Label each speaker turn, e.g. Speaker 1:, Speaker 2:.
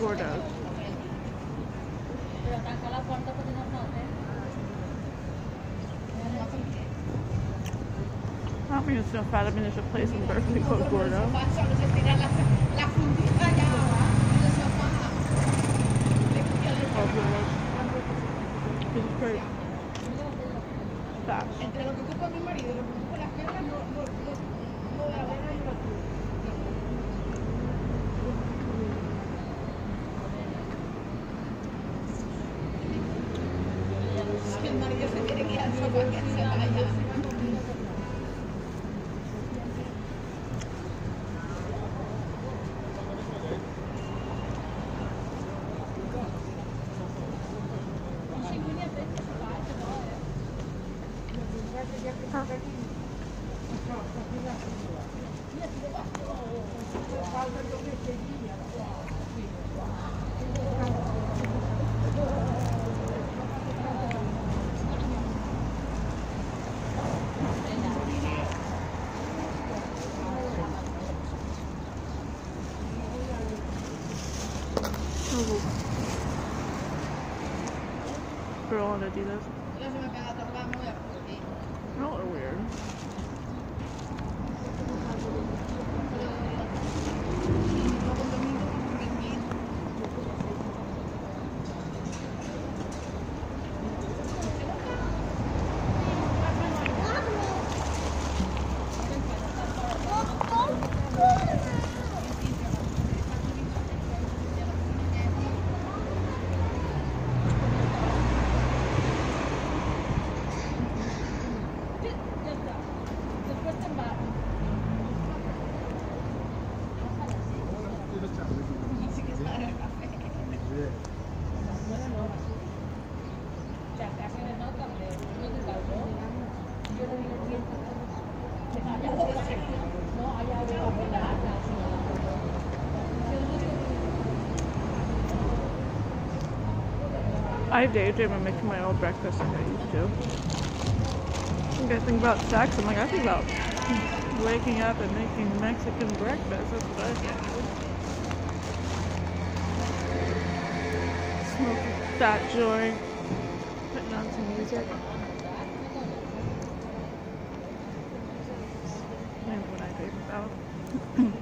Speaker 1: Gordos. I don't mean it's no fat, I mean there's a place in Berkeley called Gordo. It's pretty fat. Girl on Adidas. No, they're weird. I daydream of making my own breakfast like I used to. I think about sex. I'm like, I think about waking up and making Mexican breakfast. That's what I do. Smoke a fat joint, putting on some music. That's what I dream about.